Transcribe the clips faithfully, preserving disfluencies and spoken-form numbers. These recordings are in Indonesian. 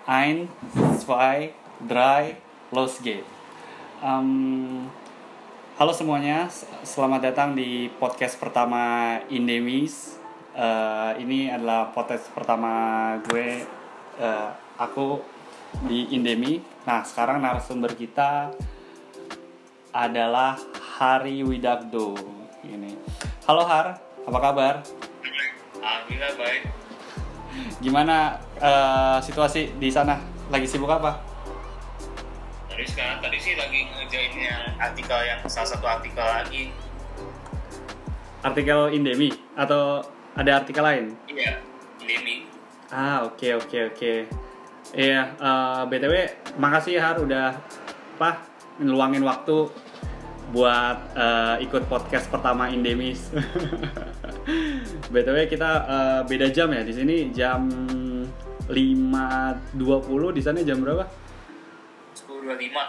Ein, zwei, drei, los geht. Um, halo semuanya, selamat datang di podcast pertama Indemis. Uh, ini adalah podcast pertama gue, uh, aku di Indemi. Nah, sekarang narasumber kita adalah Hari Widagdo. Ini. Halo Har, apa kabar? Alhamdulillah baik. Gimana uh, situasi di sana? Lagi sibuk apa? Tadi sekarang tadi sih lagi ngerjain yang artikel yang salah satu artikel lagi. Artikel Indemi atau ada artikel lain? Iya, Indemi. Ah, oke okay, oke okay, oke. Okay. Iya, uh, B T W makasih Har udah apa ngeluangin waktu buat uh, ikut podcast pertama Indemis. B T W kita uh, beda jam ya, di sini jam lima dua puluh, di sana jam berapa? sepuluh dua puluh lima.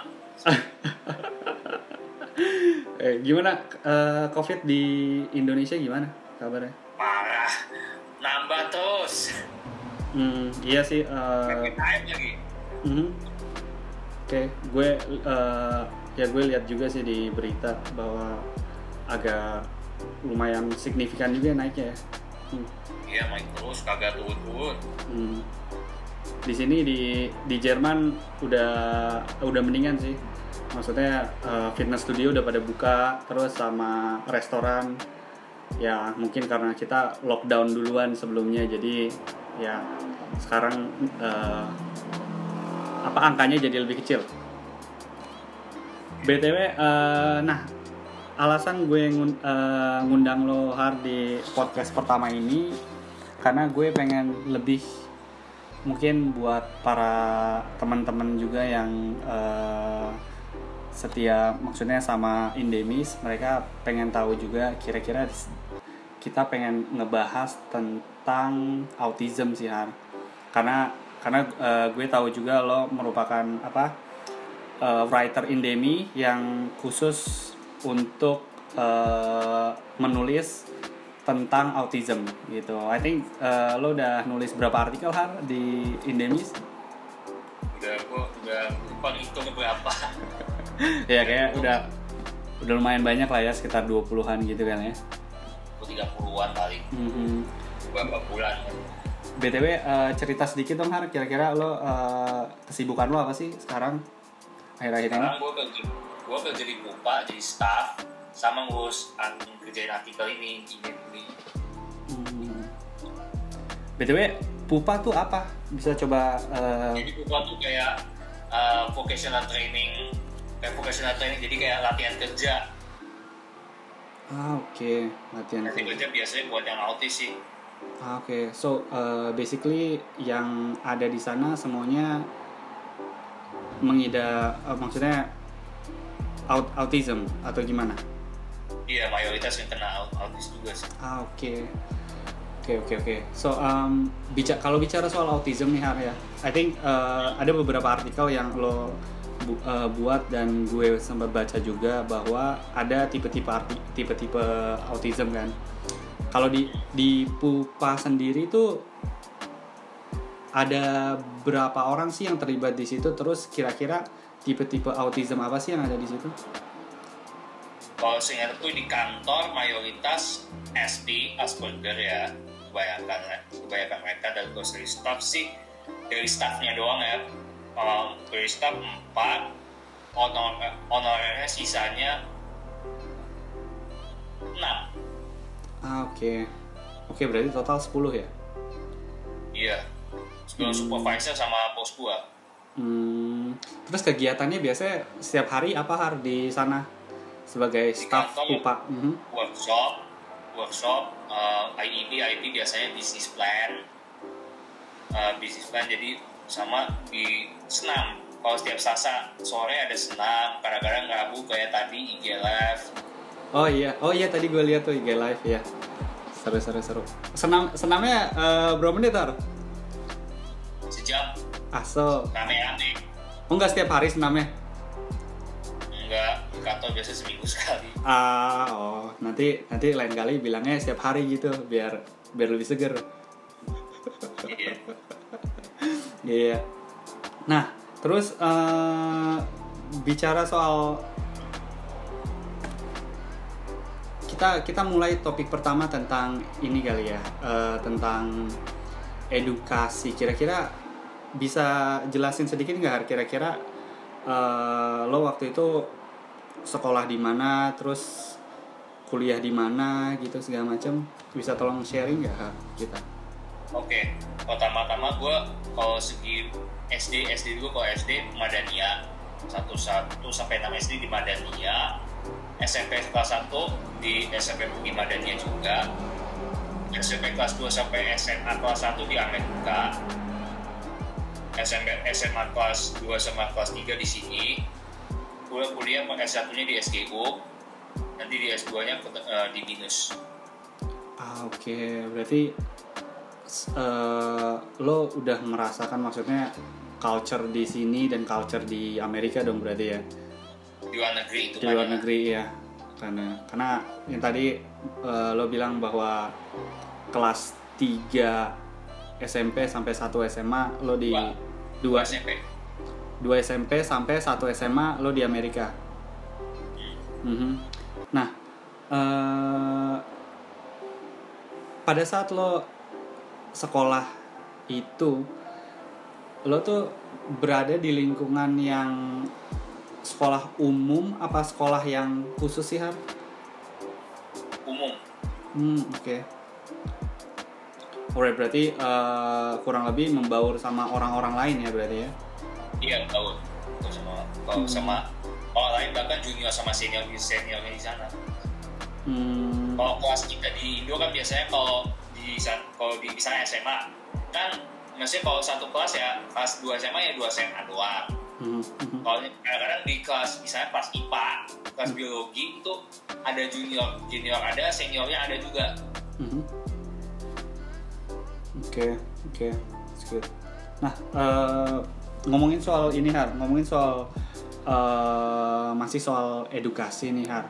eh, gimana uh, COVID di Indonesia gimana kabarnya? Parah. Nambah terus. Hmm, iya sih uh, P P K M lagi. Mm-hmm. Oke, okay. gue uh, ya gue lihat juga sih di berita bahwa agak lumayan signifikan juga naiknya ya. Hmm. Iya, naik terus, kagak turun-turun. Hmm. Di sini di di Jerman udah udah mendingan sih. Maksudnya uh, fitness studio udah pada buka, terus sama restoran. Ya mungkin karena kita lockdown duluan sebelumnya, jadi ya sekarang uh, apa angkanya jadi lebih kecil. B T W, uh, nah alasan gue ngun, uh, ngundang lo Har di podcast pertama ini karena gue pengen lebih mungkin buat para teman-teman juga yang uh, setia maksudnya sama Indemis, mereka pengen tahu juga kira-kira kita pengen ngebahas tentang autism sih Har, karena karena uh, gue tahu juga lo merupakan apa uh, writer Indemi yang khusus untuk uh, menulis tentang autism gitu. I think uh, lo udah nulis berapa artikel Har di Indemis? Udah gua udah lupa ngitung berapa. Ya kayak udah udah lumayan banyak lah ya, sekitar dua puluhan gitu kan ya. tiga puluhan kali. Mm-hmm. Berapa bulan? B T W uh, cerita sedikit dong Har, kira-kira lo uh, kesibukan lo apa sih sekarang akhir-akhir ini? Sekarang gue kerja, gue kerja di Pupa, jadi staff, sama ngurus kerjain artikel ini, ini. Hmm. B T W Pupa tuh apa? Bisa coba? Uh... Jadi Pupa tuh kayak uh, vocational training, kayak vocational training, jadi kayak latihan kerja. Ah oke, okay. Latihan kerja. Latihan kerja biasanya buat yang autis sih. Ah oke, okay. So uh, basically yang ada di sana semuanya mengidap, uh, maksudnya aut- autism atau gimana? Iya, mayoritas yang kena autis juga sih. Ah oke, okay. oke okay, oke okay, oke. Okay. So um, bicara kalau bicara soal autism nih Har ya, I think uh, ada beberapa artikel yang lo bu- uh, buat dan gue sempat baca juga bahwa ada tipe-tipe arti tipe-tipe autism kan. Kalau di di Pupa sendiri tuh ada berapa orang sih yang terlibat di situ? Terus kira-kira tipe-tipe autism apa sih yang ada di situ? Kalau seingat tuh di kantor mayoritas S D, Asperger ya, kebanyakan kebanyakan mereka, dan grocery staff sih dari staffnya doang ya. Um, dari staff empat, honor honorernya sisanya enam. Ah oke, okay. oke okay, berarti total sepuluh ya? Iya, sebelum hmm. supervisor sama bos gua. Hmm. Terus kegiatannya biasanya setiap hari apa Har di sana sebagai staff Pupa? Mm-hmm. Workshop, workshop, uh, I E P, I E P biasanya business plan, uh, business plan. Jadi sama di senam. Kalau setiap Selasa sore ada senam, kadang-kadang Rabu kayak tadi I G Live. Oh iya, oh iya tadi gue lihat tuh I G Live ya. Seru seru seru. Senam senamnya uh, berapa menit Har? Sejam. Aso. Rame-rame. Oh enggak setiap hari senamnya? Enggak, di kantor biasa seminggu sekali. Ah, oh nanti nanti lain kali bilangnya setiap hari gitu biar biar lebih seger. Iya. Iya. Nah, terus uh, bicara soal kita kita mulai topik pertama tentang ini kali ya, uh, tentang edukasi. Kira-kira bisa jelasin sedikit nggak kira-kira uh, lo waktu itu sekolah di mana, terus kuliah di mana gitu segala macam, bisa tolong sharing nggak kita? Oke, pertama-tama gue kalau segi S D, S D dulu kalau S D Madania satu satu sampai enam S D di Madania, S M P kelas satu di S M P Bukit Madania juga, S M P kelas dua sampai S M A kelas satu di Amerika, S M P S M A kelas dua sama kelas tiga di sini, gue kuliah S satu-nya di S G U, nanti di S dua-nya uh, di BINUS. Ah, oke, okay. Berarti uh, lo udah merasakan maksudnya culture di sini dan culture di Amerika dong berarti ya? Di luar negeri itu. Di luar negeri ya, karena karena yang tadi uh, lo bilang bahwa kelas tiga S M P sampai satu S M A lo di dua S M P. dua S M P sampai satu S M A lo di Amerika. Hmm. Mm-hmm. Nah, uh, pada saat lo sekolah itu, lo tuh berada di lingkungan yang sekolah umum apa sekolah yang khusus sih, Har? Umum. Hmm, oke. Okay. Alright, berarti uh, kurang lebih membaur sama orang-orang lain ya berarti ya? Iya, membaur. Sama, hmm. sama orang lain, bahkan junior sama senior seniornya di sana. Hmm. Kalau kelas kita di Indo kan biasanya kalau di kalau di misalnya S M A kan, maksudnya kalau satu kelas ya kelas dua S M A ya dua S M A doang. Hmm. Hmm. Kalau kadang-kadang di kelas misalnya kelas I P A, kelas hmm. biologi itu ada junior, junior ada, seniornya ada juga. Hmm. Oke, okay, oke, okay. That's good. Nah, uh, ngomongin soal ini Har, ngomongin soal uh, masih soal edukasi nih Har.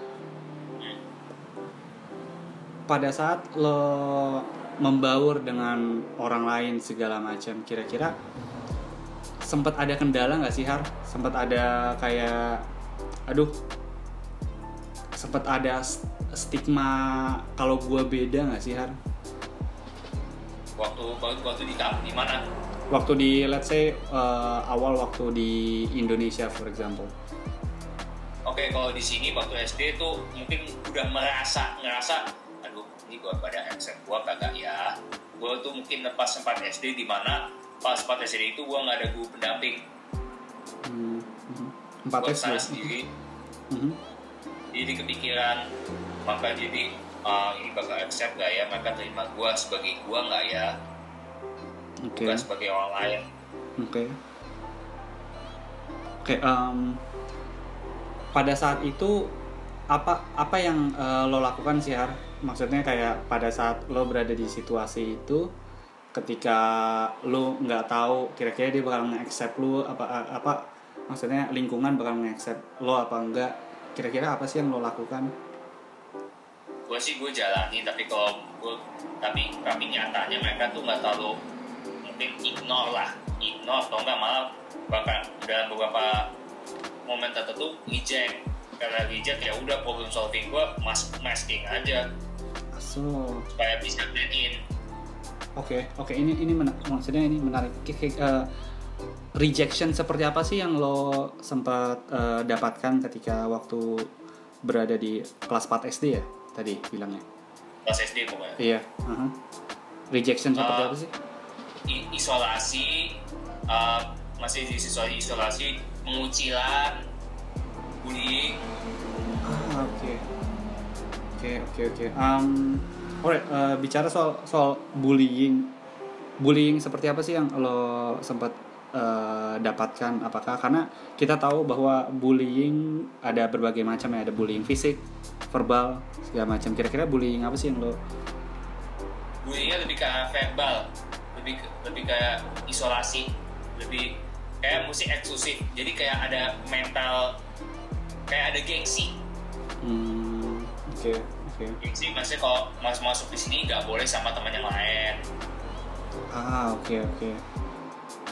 Pada saat lo membaur dengan orang lain segala macam, kira-kira sempat ada kendala nggak sih Har? Sempat ada kayak, aduh, sempat ada stigma kalau gue beda nggak sih Har? Waktu waktu di di mana? Waktu di let's say uh, awal waktu di Indonesia for example. Oke, okay, kalau di sini waktu S D tuh mungkin udah merasa ngerasa, aduh ini gue pada accept gue kagak ya. Gue tuh mungkin pas sempat S D di mana pas empat S D itu gue nggak ada guru pendamping. Hmm. empat gue S D sana sendiri. Hmm. Jadi kepikiran, maka jadi uh, ini bakal accept gak ya, maka terima gue sebagai gue nggak ya, okay. Bukan sebagai orang lain. Oke. Okay. Oke. Okay, um, pada saat itu apa apa yang uh, lo lakukan sih Har? Maksudnya kayak pada saat lo berada di situasi itu, ketika lo nggak tahu kira-kira dia bakal nge-accept lo apa apa maksudnya lingkungan bakal nge-accept lo apa enggak, kira-kira apa sih yang lo lakukan? Gue sih gue jalani, tapi kalau gue tapi tapi nyatanya mereka tuh nggak terlalu, mungkin ignore lah, ignore atau enggak malah bahkan dalam beberapa momen tertentu reject. Karena reject ya udah problem solving gue mas masking aja. So, supaya bisa blend in. Oke, okay, oke okay. ini ini men- maksudnya ini menarik. Uh, rejection seperti apa sih yang lo sempat uh, dapatkan ketika waktu berada di kelas empat S D ya tadi bilangnya? Kelas S D pokoknya. Iya. Uh-huh. Rejection seperti uh, apa sih? Isolasi, uh, masih di isolasi, isolasi, pengucilan, bullying. Ah, oke. Okay. Oke, okay, oke, okay, oke. Okay. Um, alright, uh, bicara soal soal bullying. Bullying seperti apa sih yang lo sempat uh, dapatkan? Apakah karena kita tahu bahwa bullying ada berbagai macam ya, ada bullying fisik, verbal, segala macam. Kira-kira bullying apa sih yang lo? Bullyingnya lebih kayak verbal, lebih lebih kayak isolasi, lebih kayak musik eksklusif. Jadi kayak ada mental, kayak ada gengsi. Hmm, oke, okay, oke. Okay. Gengsi maksudnya kalau masuk masuk di sini nggak boleh sama teman yang lain. Ah, oke, okay, oke. Okay.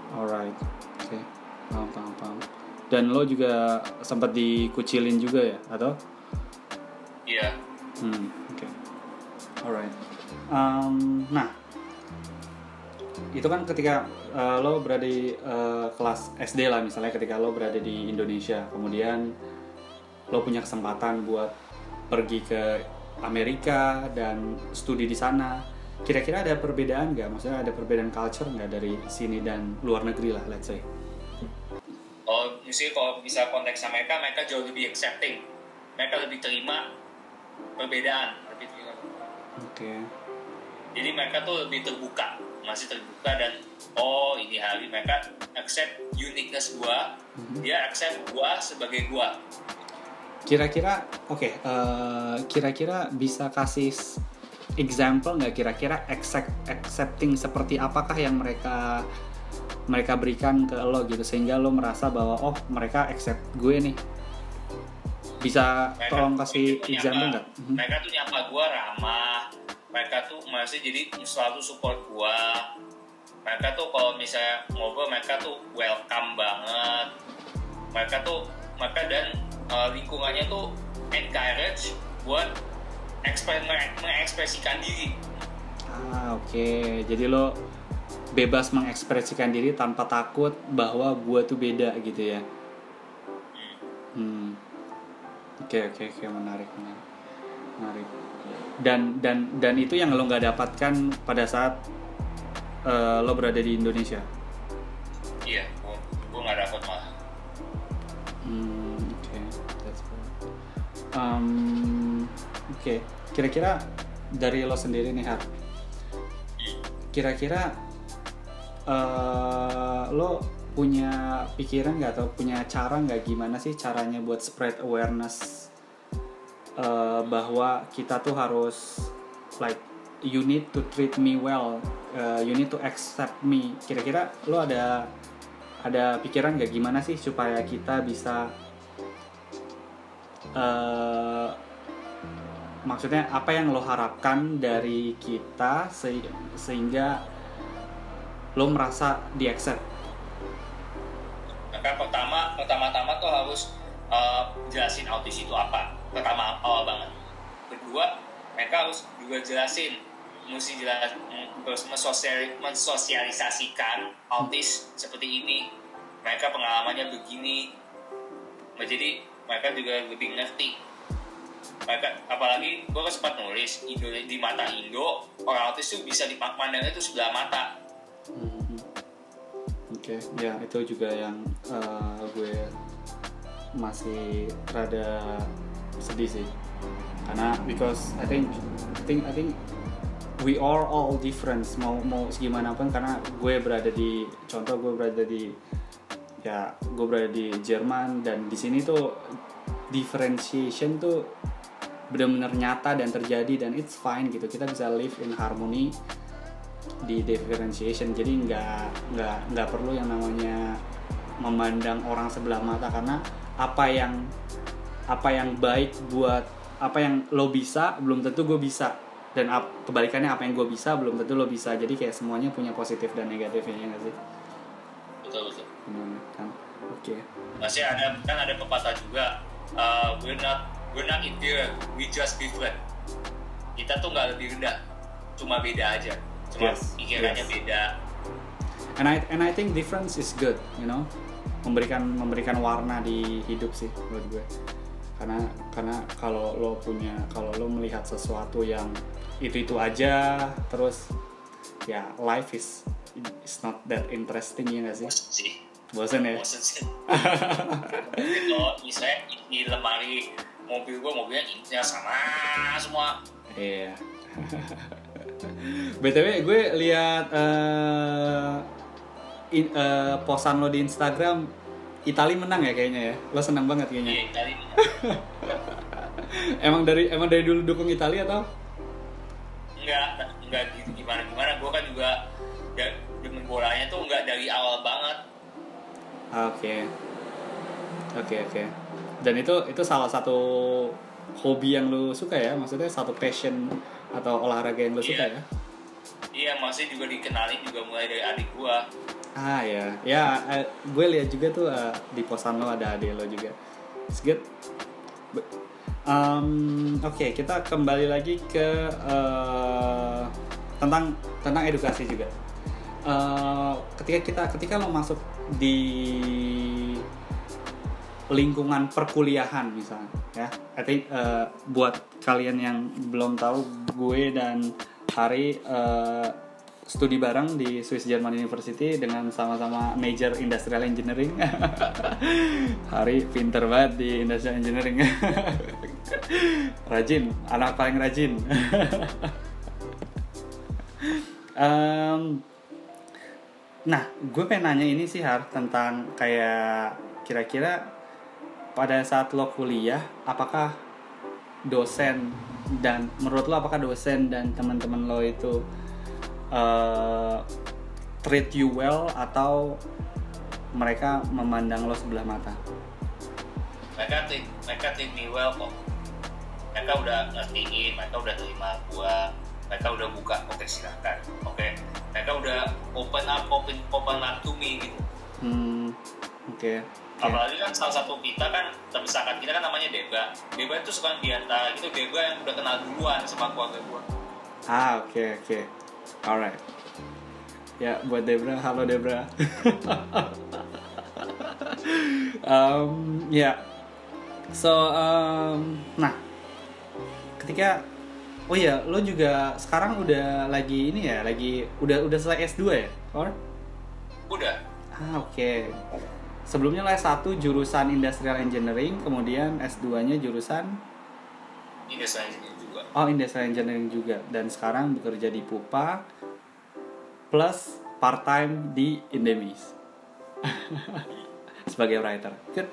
Alright, oke, okay. paham, paham, paham. Dan lo juga sempat dikucilin juga ya, atau? Iya. Hmm, oke, okay. Alright. Um, nah, itu kan ketika uh, lo berada di uh, kelas S D lah misalnya, ketika lo berada di Indonesia, kemudian lo punya kesempatan buat pergi ke Amerika dan studi di sana. Kira-kira ada perbedaan nggak? Maksudnya ada perbedaan culture nggak dari sini dan luar negeri lah, let's say? Oh, misalnya kalau bisa konteks mereka, mereka jauh lebih accepting. Mereka lebih terima perbedaan, lebih terima. Oke. Okay. Jadi mereka tuh lebih terbuka, masih terbuka dan oh ini hari mereka accept uniqueness gua, mm-hmm. dia accept gua sebagai gua. Kira-kira, oke, okay, uh, kira-kira bisa kasih example nggak kira-kira accept, accepting seperti apakah yang mereka mereka berikan ke lo gitu sehingga lo merasa bahwa oh mereka accept gue nih, bisa mereka tolong kasih example nggak? Mereka tuh nyapa gue ramah, mereka tuh masih jadi selalu support gue, mereka tuh kalau misalnya ngobrol mereka tuh welcome banget, mereka tuh mereka dan uh, lingkungannya tuh encourage buat Ekspres, mengekspresikan diri. Ah oke, okay. Jadi lo bebas mengekspresikan diri tanpa takut bahwa gue tuh beda gitu ya. Hmm. Oke oke oke menarik menarik menarik. Dan dan dan itu yang lo nggak dapatkan pada saat uh, lo berada di Indonesia. Iya, gue gue nggak dapat malah. Hmm oke, okay. That's cool. Um, oke. Okay. Kira-kira dari lo sendiri nih Har, kira-kira uh, lo punya pikiran nggak atau punya cara nggak gimana sih caranya buat spread awareness uh, bahwa kita tuh harus like you need to treat me well, uh, you need to accept me. Kira-kira lo ada ada pikiran nggak gimana sih supaya kita bisa uh, maksudnya apa yang lo harapkan dari kita se- sehingga lo merasa di-accept? Maka pertama, pertama-tama tuh harus uh, jelasin autis itu apa. Pertama awal banget. Kedua, mereka harus juga jelasin, mesti jelas, mensosial, mensosialisasikan autis seperti ini. Mereka pengalamannya begini. Jadi mereka juga lebih ngerti. Mereka, apalagi gue kan sempat nulis Indo, di mata Indo orang autis tuh bisa dipandangnya tuh sebelah mata. Hmm. Oke, okay. Ya itu juga yang uh, gue masih rada sedih sih, karena because I think I think I think we are all different, mau mau gimana pun, karena gue berada di contoh gue berada di ya gue berada di Jerman dan di sini tuh differentiation tuh benar-benar nyata dan terjadi dan it's fine gitu, kita bisa live in harmony di differentiation. Jadi nggak nggak nggak perlu yang namanya memandang orang sebelah mata, karena apa yang apa yang baik buat apa yang lo bisa belum tentu gue bisa, dan ap, kebalikannya apa yang gue bisa belum tentu lo bisa. Jadi kayak semuanya punya positif dan negatifnya, ya nggak sih? Betul betul. Hmm, kan, oke. Okay. Masih ada kan ada pepatah juga, uh, we're not we're not inferior, we just different. Kita tuh nggak lebih rendah, cuma beda aja, cuma yes, pikirannya yes. beda. And I and I think difference is good, you know, memberikan memberikan warna di hidup sih menurut gue. Karena karena kalau lo punya kalau lo melihat sesuatu yang itu itu aja terus, ya life is is not that interesting, ya nggak sih? Bosen sih. Bosen ya. Bosen sih. Kalau misalnya di lemari mobil gue, mobilnya intinya sama semua. Iya. B T W gue lihat uh, in, uh, posan lo di Instagram, Itali menang ya kayaknya ya. Lo senang banget kayaknya. Iya, Itali. emang dari emang dari dulu dukung Itali atau? Enggak, enggak gitu gimana gimana. Gue kan juga ya, demen bolanya tuh enggak dari awal banget. Oke. Oke oke. Dan itu itu salah satu hobi yang lu suka ya? Maksudnya satu passion atau olahraga yang lu iya. suka ya? Iya, maksudnya juga dikenalin juga mulai dari adik gua. Ah ya, ya uh, gue lihat juga tuh uh, di posan lo ada adik lo juga. It's good. Um, Oke, okay, kita kembali lagi ke uh, tentang tentang edukasi juga. Uh, ketika kita ketika lo masuk di lingkungan perkuliahan misalnya, ya, I think uh, buat kalian yang belum tahu, gue dan Hari uh, studi bareng di Swiss German University dengan sama-sama major Industrial Engineering. Hari pinter banget di Industrial Engineering. Rajin, anak paling rajin. um, nah, gue pengen nanya ini sih Har, tentang kayak kira-kira pada saat lo kuliah, apakah dosen dan menurut lo apakah dosen dan teman-teman lo itu uh, treat you well atau mereka memandang lo sebelah mata? Mereka treat, mereka treat me well kok. Mereka udah ngertiin, mereka udah terima gua, mereka udah buka, oke okay, silakan, oke. Okay. Mereka udah open up, open, open up to me gitu. Hmm, oke. Okay. Okay. Apalagi kan salah satu kita kan terpisahkan kita kan namanya Deba. Deba itu suka diantara gitu, Deba yang udah kenal duluan sama keluarga gua. Ah oke okay, oke, okay. Alright. Ya buat Debra, halo Debra. um, ya, yeah. So um, nah, ketika oh ya lo juga sekarang udah lagi ini ya, lagi udah udah selesai S dua ya, or? Udah. Ah oke. Okay. Sebelumnya lah S satu jurusan Industrial Engineering, kemudian S dua-nya jurusan Industrial Engineering juga. Oh, Industrial Engineering juga. Dan sekarang bekerja di Pupa plus part-time di Indemis. Sebagai writer. Good.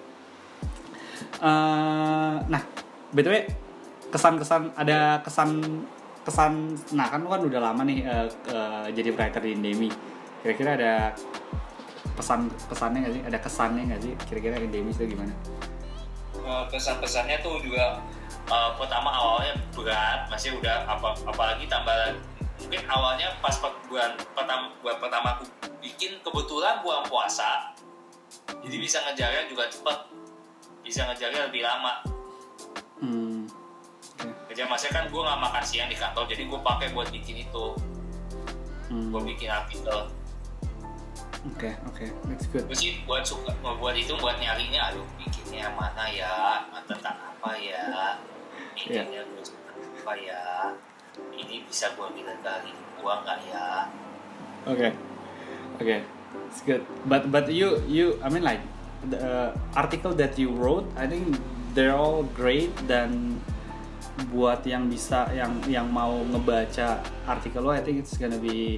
Uh, nah, B T W kesan-kesan ada kesan kesan nah kan lu kan udah lama nih uh, uh, jadi writer di Indemi. Kira-kira ada pesan pesannya nggak sih, ada kesannya nggak sih kira-kira Indemis itu gimana? Uh, pesan-pesannya tuh juga uh, pertama awalnya berat, masih udah apa apalagi tambah mungkin awalnya pas bulan pertama bulan pertama aku bikin kebetulan bulan puasa, jadi bisa ngejarnya juga cepet, bisa ngejarnya lebih lama. Hmm. Okay. Kerja masnya kan gue nggak makan siang di kantor, jadi gue pakai buat bikin itu, hmm. gue bikin artikel. Oke, okay, oke, okay. That's good. Gue sih buat suka, buat itu buat nyarinya, aduh bikinnya mana ya, tentang apa ya, bikinnya yeah. Gue tentang apa ya, ini bisa gue bilang kali gue nggak ya? Oke, okay. oke, okay. It's good. But but you you, I mean like the uh, article that you wrote, I think they're all great, dan buat yang bisa yang yang mau ngebaca artikel lo, I think it's gonna be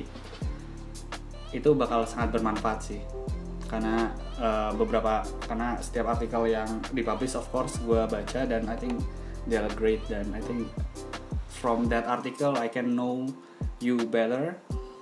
itu bakal sangat bermanfaat sih, karena uh, beberapa karena setiap artikel yang dipublish of course gue baca dan I think they are great, dan I think from that article I can know you better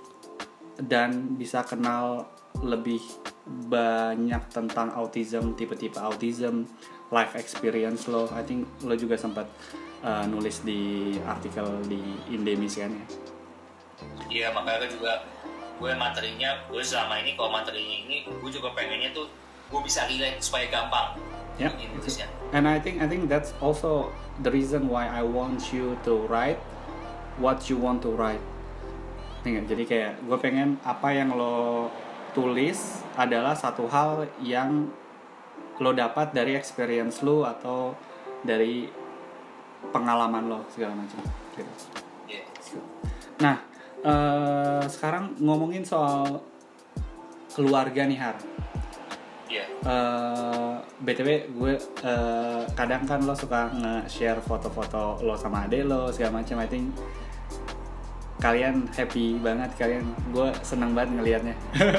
dan bisa kenal lebih banyak tentang autism, tipe-tipe autism, life experience lo. I think lo juga sempat uh, nulis di artikel di Indemis kan ya? Iya, makanya juga gue materinya, gue selama ini kalau materinya ini gue juga pengennya tuh gue bisa relate supaya gampang. Yeah. And I think I think that's also the reason why I want you to write what you want to write. Nih, jadi kayak gue pengen apa yang lo tulis adalah satu hal yang lo dapat dari experience lo atau dari pengalaman lo segala macam. Gitu. Yeah. Nah. Uh, sekarang ngomongin soal keluarga nih Har. Iya. Yeah. Uh, B T W gue uh, kadang kan lo suka nge-share foto-foto lo sama adek lo segala macam. I think kalian happy banget, kalian gue seneng banget ngelihatnya.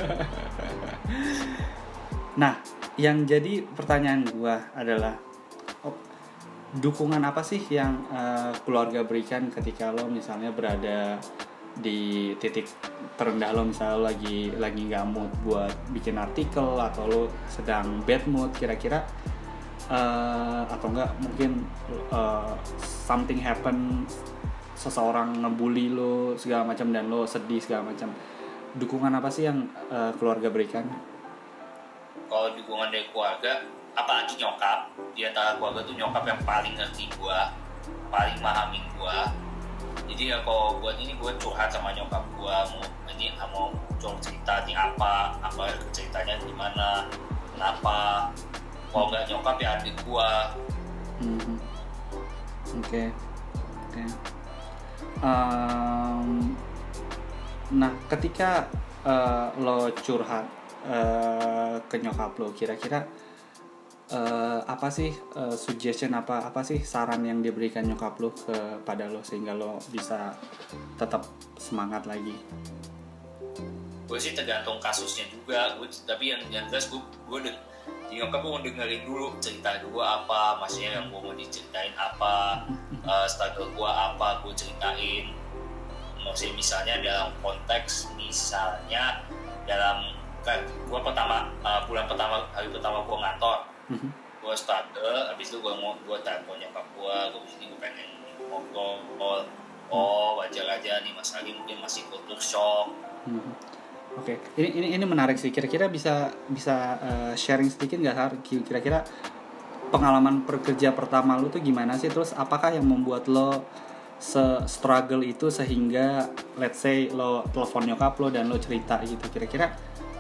Nah, yang jadi pertanyaan gue adalah oh, dukungan apa sih yang uh, keluarga berikan ketika lo misalnya berada di titik terendah lo, misalnya lo lagi lagi nggak mood buat bikin artikel atau lo sedang bad mood, kira-kira uh, atau enggak mungkin uh, something happen seseorang ngebully lo segala macam dan lo sedih segala macam, dukungan apa sih yang uh, keluarga berikan? Kalau dukungan dari keluarga, apalagi nyokap, di antara keluarga tuh nyokap yang paling ngerti gue, paling memahami gue. Jadi ya kalau buat ini gue curhat sama nyokap gue, mau ini mau curhat cerita di apa, apa ceritanya gimana, kenapa. Kalau nggak nyokap ya adik gue. Mm-hmm. Oke, okay. oke. Okay. Um, nah, ketika uh, lo curhat uh, ke nyokap lo, kira-kira uh, apa sih uh, suggestion apa apa sih saran yang diberikan nyokap lo kepada lo sehingga lo bisa tetap semangat lagi? Gue sih tergantung kasusnya juga, gue, tapi yang yang jelas gue gue deng, nyokap gue mau dengerin dulu cerita gue apa, maksudnya yang gue mau diceritain apa, uh, struggle gue apa, gue ceritain. Maksudnya misalnya dalam konteks misalnya dalam kan gue pertama uh, bulan pertama hari pertama gue ngantor, mm-hmm. gue struggle, habis itu gue mau gue telepon nyokap gue, gue begini gue pengen ngobrol, oh wajar aja nih Mas Ali mungkin masih culture shock. Mm-hmm. Oke, okay. ini ini ini menarik sih. Kira-kira bisa bisa uh, sharing sedikit nggak, Har? Kira-kira pengalaman pekerja pertama lu tuh gimana sih? Terus apakah yang membuat lo se-struggle itu sehingga let's say lo telepon nyokap lo dan lo cerita gitu? Kira-kira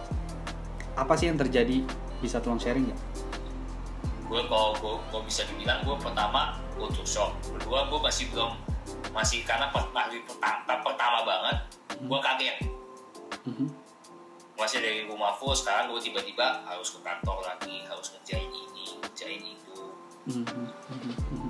apa sih yang terjadi? Bisa tolong sharing nggak? Gue kalau gue bisa dibilang gue pertama culture shock. Kedua gue masih belum masih karena hari pertama pertama banget gue kaget. Mm-hmm. Masih dari rumah full, sekarang gue tiba-tiba harus ke kantor lagi, harus ngerjain ini, ngerjain itu. Mm-hmm.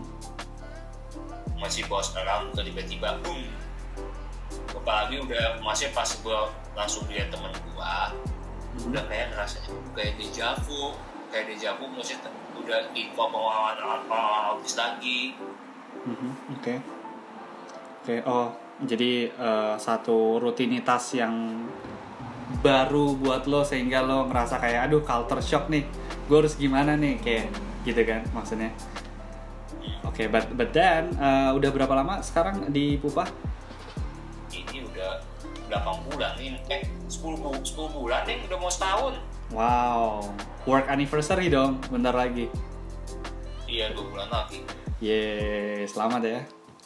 Masih bos orang, tiba-tiba boom. Apalagi udah, masih pas gue langsung lihat temen gue, mm-hmm. udah kayak rasanya kayak deja vu, kayak deja vu, maksudnya udah info pengalaman autis lagi. Mm-hmm. Oke, okay. oke, okay. Oh, jadi uh, satu rutinitas yang baru buat lo sehingga lo ngerasa kayak aduh culture shock nih, gue harus gimana nih, kayak gitu kan maksudnya. Oke, okay, but but then uh, udah berapa lama sekarang di Pupa? Ini udah delapan bulan nih, eh sepuluh bulan nih, udah mau setahun. Wow, work anniversary dong, bentar lagi. Iya, dua bulan lagi. Yeay, selamat ya.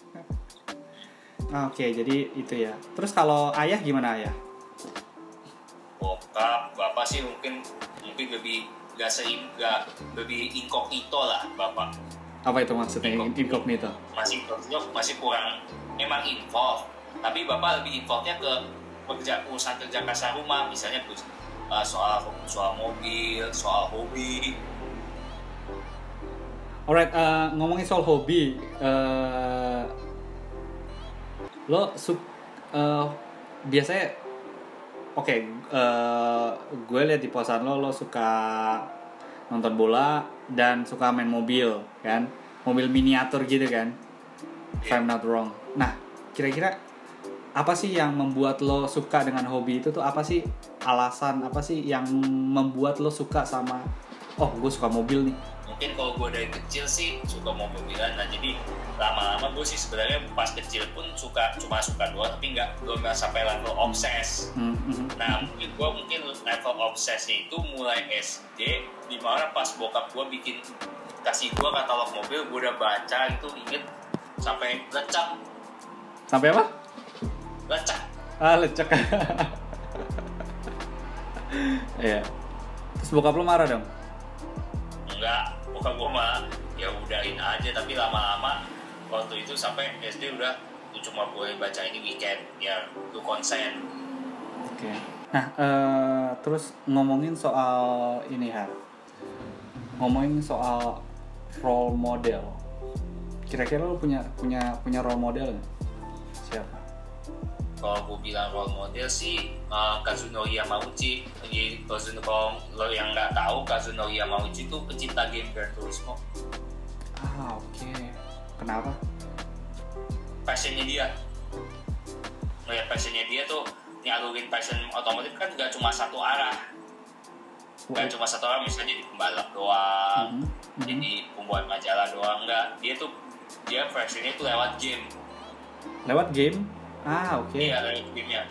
Oke, okay, jadi itu ya. Terus kalau ayah gimana ayah? Bokap, bapak sih mungkin mungkin lebih gak seim, gak lebih incognito lah bapak. Apa itu maksudnya incognito? Masih masih kurang, memang involved, tapi bapak lebih involvednya ke pekerja urusan kerja kasar rumah, misalnya uh, soal soal mobil, soal hobi. Alright, uh, ngomongin soal hobi, uh, lo su- uh, biasanya oke, okay, uh, gue lihat di posan lo, lo suka nonton bola dan suka main mobil, kan? Mobil miniatur gitu kan? Yeah. If I'm not wrong. Nah, kira-kira apa sih yang membuat lo suka dengan hobi itu tuh? Apa sih alasan, apa sih yang membuat lo suka sama, oh gue suka mobil nih? Mungkin kalau gue dari kecil sih suka mobil-mobilan, nah jadi lama-lama gue sih sebenarnya pas kecil pun suka, cuma suka doang, tapi nggak belum sampai level obses. Mm-hmm. Nah mungkin gue mungkin level obsesnya itu mulai S D, dimana pas bokap gue bikin kasih gue katalog mobil, gue udah baca itu, inget sampai lecak. Sampai apa? Lecak. Ah lecak. Iya. Terus bokap lo marah dong? Enggak, bokap gue mah ya udahin aja, tapi lama-lama waktu itu sampai S D udah cuma boleh baca ini weekend ya, lu konsen. Oke. Okay. Nah, uh, terus ngomongin soal ini Har, ngomongin soal role model. Kira-kira lu punya punya punya role model nggak? Siapa? Kalau gue bilang role model sih uh, Kazunori Yamauchi. Jadi kalau lo yang nggak tahu, Kazunori Yamauchi itu pecinta game Gran Turismo. Ah oke. Okay. Kenapa? Passionnya dia. Ngeliat passionnya dia tuh, nyalurin passion otomotif kan nggak cuma satu arah. Nggak cuma satu arah, misalnya jadi pembalap doang, mm-hmm. jadi pembuat majalah doang, nggak. Dia tuh dia passionnya tuh lewat game. Lewat game? Ah, oke. Okay. Iya, lewat game-nya.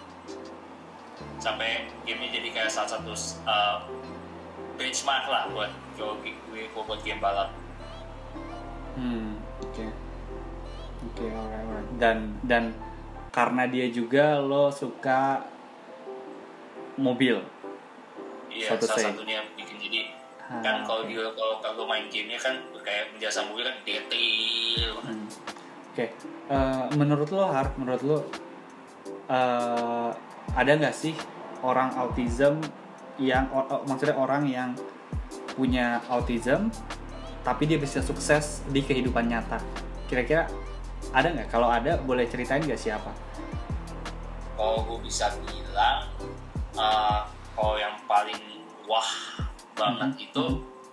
Sampai game-nya jadi kayak salah satu uh, benchmark lah buat gue buat game balap. Hmm, oke. Okay. Oke, okay, alright, alright. Dan dan karena dia juga lo suka mobil. Iya, salah say. Satunya bikin jadi ah, kan kalau okay. dia kalau kalau main gamenya kan kayak menjasa mobil kan detail. Hmm. Oke, okay. uh, menurut lo Har, menurut lo uh, ada nggak sih orang autism yang uh, maksudnya orang yang punya autism tapi dia bisa sukses di kehidupan nyata? Kira-kira ada nggak? Kalau ada, boleh ceritain nggak siapa? Kalau gue bisa bilang, uh, kalau yang paling wah banget mm-hmm. itu,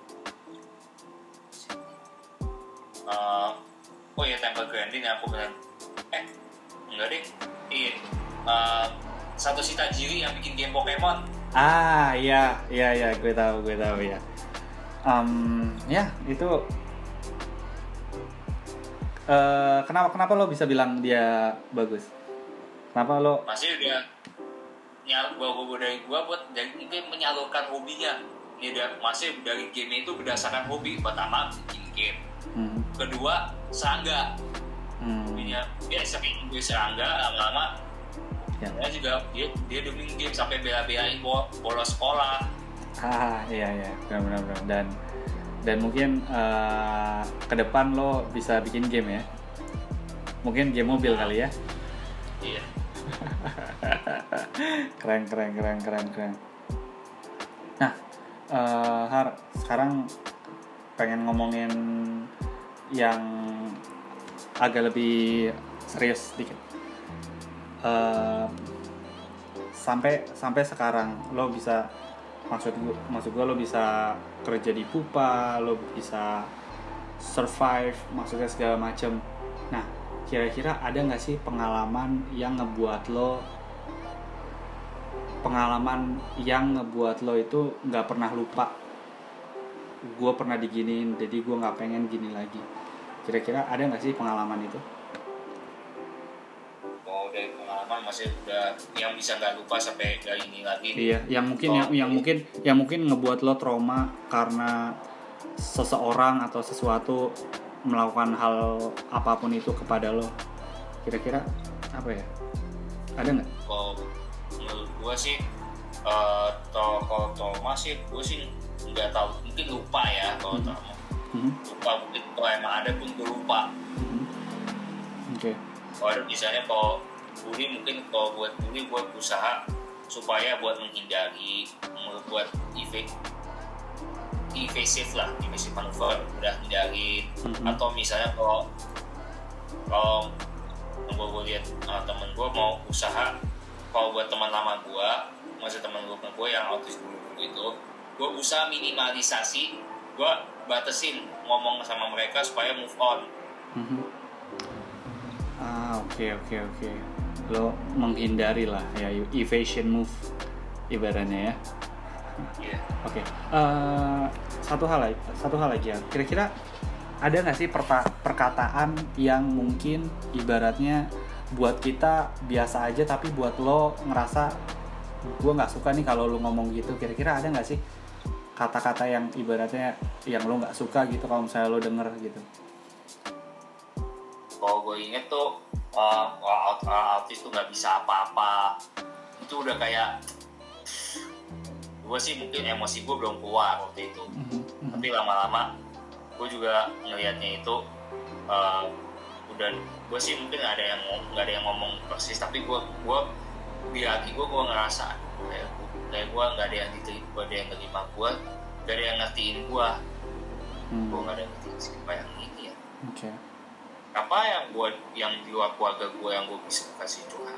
uh, oh ya Temple Grandin yang aku bilang, eh enggak deh, iya, uh, Satoshi Tajiri yang bikin game Pokemon. Ah iya iya iya, gue tahu gue tahu ya. Um, ya itu. Uh, kenapa kenapa lo bisa bilang dia bagus? Kenapa lo? Masih udah nyal bawa dari gua buat dari itu menyalurkan hobinya. Dia udah masih dari game itu berdasarkan hobi. Pertama bikin game. Hmm. Kedua serangga. Hmm. Hobinya dia sering gue serangga lama-lama. Ya. Dia juga dia dia demi game sampai bela-belain bolos sekolah. Ah iya iya benar-benar dan dan mungkin uh, ke depan lo bisa bikin game ya, mungkin game mobil kali ya. Iya. keren keren keren keren keren. Nah uh, Har, sekarang pengen ngomongin yang agak lebih serius sedikit. Uh, sampai sampai sekarang lo bisa maksud gue maksud gue lo bisa kerja di Pupa, lo bisa survive, maksudnya segala macem. Nah, kira-kira ada nggak sih pengalaman yang ngebuat lo pengalaman yang ngebuat lo itu nggak pernah lupa? Gue pernah diginiin, jadi gue nggak pengen gini lagi. Kira-kira ada nggak sih pengalaman itu? Dari pengalaman masih udah yang bisa nggak lupa sampai dari ini lagi. Iya, yang mungkin oh, yang, yang mungkin yang mungkin ngebuat lo trauma karena seseorang atau sesuatu melakukan hal apapun itu kepada lo. Kira-kira apa ya? Ada nggak? Kalau menurut gue sih, uh, kalau trauma sih gue sih nggak tahu. Mungkin lupa ya kalau mm-hmm. trauma. Mm-hmm. Lupa mungkin kalau emang ada pun gue lupa. Mm-hmm. Oke. Okay. Kalau ada misalnya kalau bully mungkin kalau buat bully buat usaha supaya buat menghindari buat evasive lah evasive manuver udah hindari mm-hmm. atau misalnya kalau kalau gue gue lihat uh, temen gue mau usaha kalau buat teman lama gue masih teman gue gue yang autis dulu itu gue usaha minimalisasi gue batasin ngomong sama mereka supaya move on. Mm-hmm. Ah oke okay, oke okay, oke okay. Lo menghindari lah ya, evasion move ibaratnya ya. Yeah. Oke. Okay. Uh, satu hal lagi, satu hal lagi ya. Kira-kira ada nggak sih perta- perkataan yang mungkin ibaratnya buat kita biasa aja tapi buat lo ngerasa gue nggak suka nih kalau lo ngomong gitu. Kira-kira ada nggak sih kata-kata yang ibaratnya yang lo nggak suka gitu kalau misalnya lo denger gitu? Kalau gue inget tuh uh, autis tuh nggak bisa apa-apa, itu udah kayak gue sih mungkin emosi gue belum keluar waktu itu, mm-hmm. tapi lama-lama gue juga ngelihatnya itu uh, udah gue sih mungkin nggak ada yang nggak ada yang ngomong persis, tapi gue gue di hati gue gue ngerasa kayak kayak gue nggak ada yang diterima, gue ada yang terima gue, nggak ada yang ngertiin gue, hmm. gue nggak ada yang ngertiin siapa yang ini ya. Okay. Apa yang buat yang di luar keluarga gue yang gue bisa kasih Tuhan.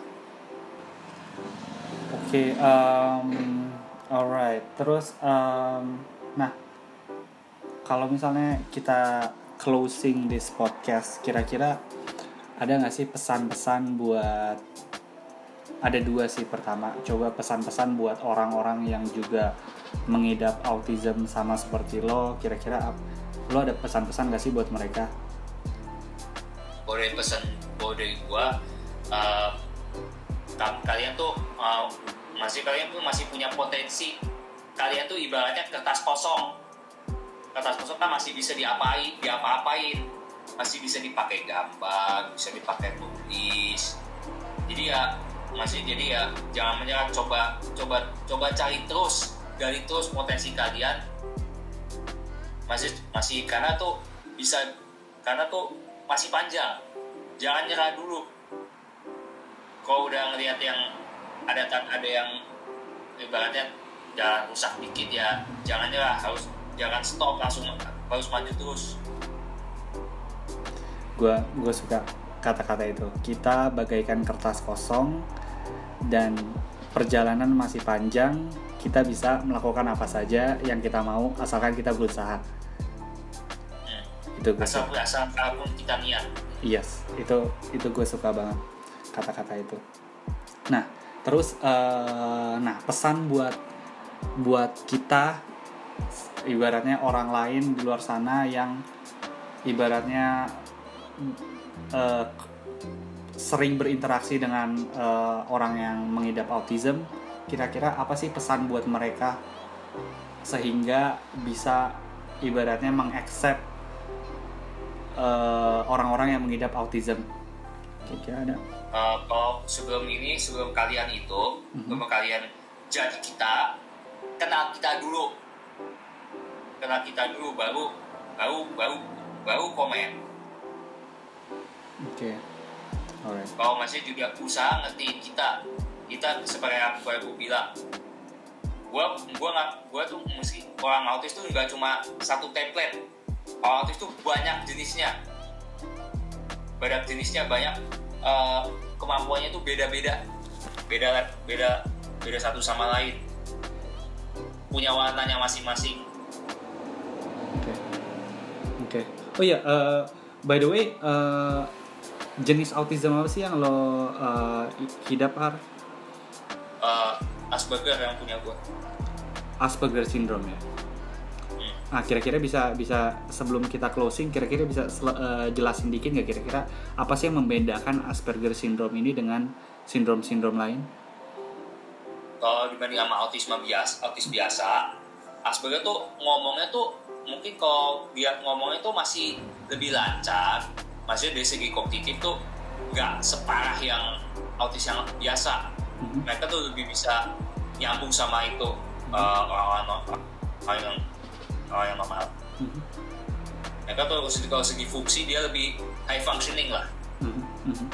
Oke, okay, um, alright. Terus, um, nah, kalau misalnya kita closing this podcast, kira-kira ada nggak sih pesan-pesan buat? Ada dua sih. Pertama, coba pesan-pesan buat orang-orang yang juga mengidap autism sama seperti lo. Kira-kira lo ada pesan-pesan nggak sih buat mereka? Boleh pesan kalau dari gua uh, kalian tuh uh, masih kalian tuh masih punya potensi. Kalian tuh ibaratnya kertas kosong. Kertas kosong kan masih bisa diapain, diapa-apain. Masih bisa dipakai gambar, bisa dipakai tulis. Jadi ya masih jadi ya jangan menyerah, coba coba coba cari terus, gali terus potensi kalian. Masih masih karena tuh bisa karena tuh masih panjang. Jangan nyerah dulu. Kalau udah ngelihat yang ada ada yang ibaratnya jalan rusak dikit ya jangan nyerah, harus jangan stop, langsung harus maju terus. Gua gua suka kata-kata itu. Kita bagaikan kertas kosong dan perjalanan masih panjang. Kita bisa melakukan apa saja yang kita mau asalkan kita berusaha. Hmm. Itu gue asal asal apapun kita niat. Yes, itu itu gue suka banget kata-kata itu. Nah, terus uh, nah pesan buat buat kita ibaratnya orang lain di luar sana yang ibaratnya uh, sering berinteraksi dengan uh, orang yang mengidap autism, kira-kira apa sih pesan buat mereka sehingga bisa ibaratnya mengaccept uh, orang-orang yang mengidap autism? Kira-kira ada? Uh, kalau sebelum ini, sebelum kalian itu, mm-hmm. sebelum kalian jadi kita, kenal kita dulu, kenal kita dulu, baru, baru, baru, baru komen. Oke. Okay. Alright. Kalau masih juga usaha ngertiin kita, kita seperti yang gue bilang, gua, gua nggak, gua tuh mesti orang autis tuh nggak cuma satu template, orang autis tuh banyak jenisnya, banyak jenisnya banyak. Uh, kemampuannya itu beda-beda, beda beda beda satu sama lain, punya warnanya masing-masing. Oke, okay. oke. Okay. Oh iya, uh, by the way, uh, jenis autism apa sih yang lo uh, hidap, Har? Uh, Asperger yang punya gue. Asperger syndrome ya. Nah, kira-kira bisa bisa sebelum kita closing, kira-kira bisa uh, jelasin dikit nggak kira-kira apa sih yang membedakan Asperger syndrome ini dengan sindrom-sindrom lain? Kalau dibanding sama autisme biasa, autis biasa, Asperger tuh ngomongnya tuh mungkin kalau dia ngomongnya tuh masih lebih lancar, maksudnya dari segi kognitif tuh nggak separah yang autis yang biasa. Mm-hmm. Mereka tuh lebih bisa nyambung sama itu mm-hmm. uh, orang-orang yang orang yang normal. Mm-hmm. Mereka tuh kalau segi fungsi dia lebih high functioning lah. Mm-hmm.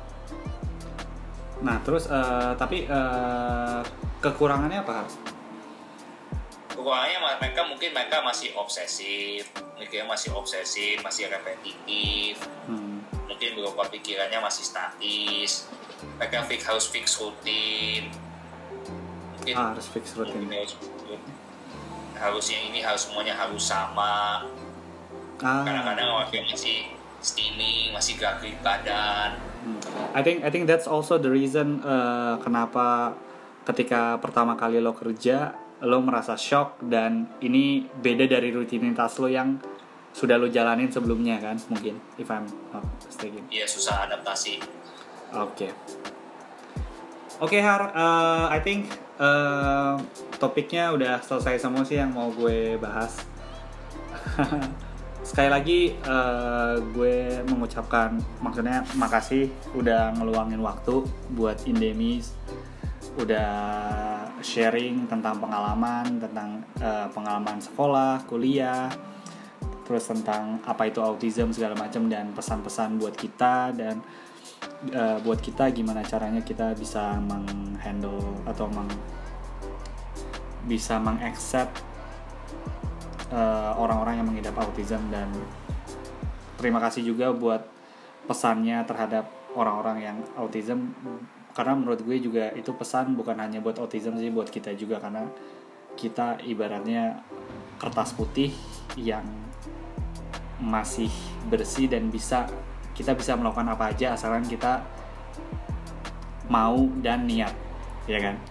Nah terus uh, tapi uh, kekurangannya apa? Kekurangannya mereka mungkin mereka masih obsesif, mungkin masih obsesif, masih repetitif, hmm. mungkin beberapa pikirannya masih statis. Mereka fix, harus fix rutin. Mungkin ah, harus fix rutin. Harus, harus yang ini harus semuanya harus sama. Ah. Kadang-kadang waktu masih steaming, masih gerak badan. Hmm. I think I think that's also the reason uh, kenapa ketika pertama kali lo kerja lo merasa shock dan ini beda dari rutinitas lo yang sudah lo jalanin sebelumnya kan, mungkin if I'm not mistaken. Iya, susah adaptasi. Oke. Okay. Oke okay, Har, uh, I think uh, topiknya udah selesai semua sih yang mau gue bahas. Sekali lagi uh, gue mengucapkan maksudnya makasih udah ngeluangin waktu buat Indemis, udah sharing tentang pengalaman, tentang uh, pengalaman sekolah, kuliah, terus tentang apa itu autism segala macam dan pesan-pesan buat kita dan uh, buat kita gimana caranya kita bisa menghandle atau meng bisa mengaccept uh, orang-orang yang mengidap autism. Dan terima kasih juga buat pesannya terhadap orang-orang yang autism. Karena menurut gue juga itu pesan bukan hanya buat autism sih, buat kita juga, karena kita ibaratnya kertas putih yang masih bersih dan bisa kita bisa melakukan apa aja asalkan kita mau dan niat, ya kan?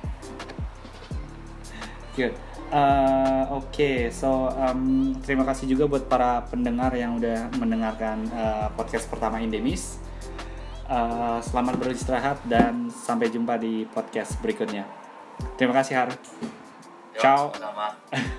Good. Uh, Oke, okay. so um, terima kasih juga buat para pendengar yang udah mendengarkan uh, podcast pertama Indemis. uh, selamat beristirahat dan sampai jumpa di podcast berikutnya. Terima kasih Har. Yo, Ciao. sama-sama.